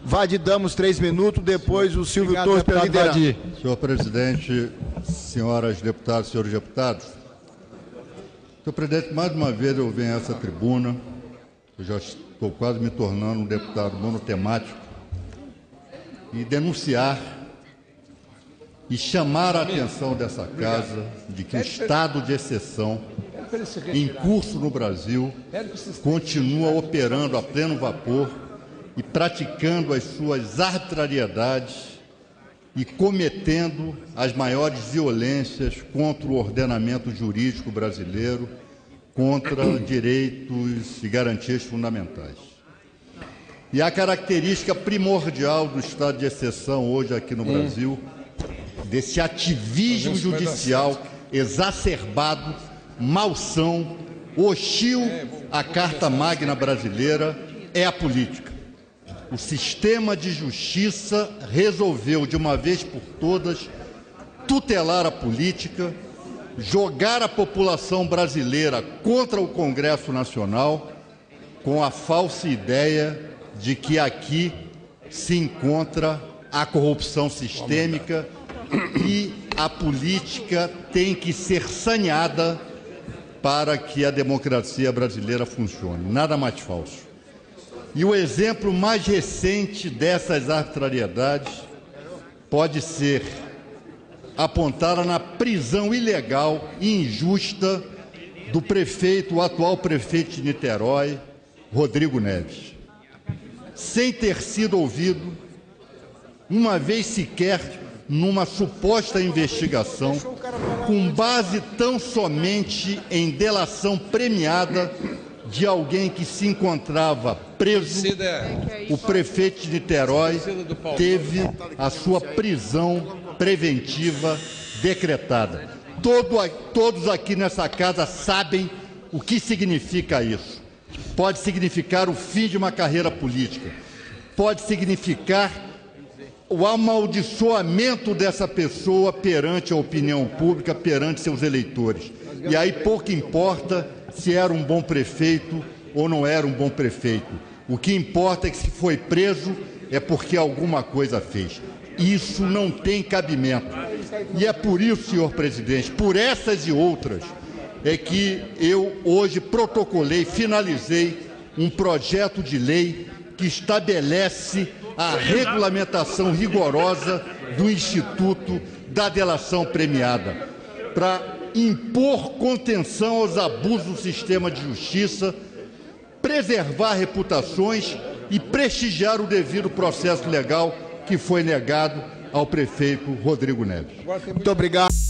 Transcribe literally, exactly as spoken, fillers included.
Vadi Damos, três minutos, depois o Silvio Obrigado, Torres pela deputado liderança. Vadi. Senhor presidente, senhoras deputadas, senhores deputados, senhor presidente, mais uma vez eu venho a essa tribuna, eu já estou quase me tornando um deputado monotemático, e denunciar e chamar a atenção dessa casa de que o estado de exceção em curso no Brasil continua operando a pleno vapor e praticando as suas arbitrariedades e cometendo as maiores violências contra o ordenamento jurídico brasileiro, contra direitos e garantias fundamentais. E a característica primordial do estado de exceção hoje aqui no Brasil, desse ativismo judicial exacerbado, malsão, hostil à Carta Magna brasileira, é a política. O sistema de justiça resolveu, de uma vez por todas, tutelar a política, jogar a população brasileira contra o Congresso Nacional, com a falsa ideia de que aqui se encontra a corrupção sistêmica e a política tem que ser saneada para que a democracia brasileira funcione. Nada mais falso. E o exemplo mais recente dessas arbitrariedades pode ser apontada na prisão ilegal e injusta do prefeito, o atual prefeito de Niterói, Rodrigo Neves. Sem ter sido ouvido, uma vez sequer, numa suposta investigação, com base tão somente em delação premiada de alguém que se encontrava preso, o prefeito de Niterói teve a sua prisão preventiva decretada. Todo, todos aqui nessa casa sabem o que significa isso. Pode significar o fim de uma carreira política, pode significar o amaldiçoamento dessa pessoa perante a opinião pública, perante seus eleitores. E aí pouco importa se era um bom prefeito ou não era um bom prefeito. O que importa é que se foi preso é porque alguma coisa fez. Isso não tem cabimento. E é por isso, senhor presidente, por essas e outras, é que eu hoje protocolei, finalizei um projeto de lei que estabelece a regulamentação rigorosa do Instituto da Delação Premiada, para impor contenção aos abusos do sistema de justiça, preservar reputações e prestigiar o devido processo legal que foi negado ao prefeito Rodrigo Neves. Muito obrigado.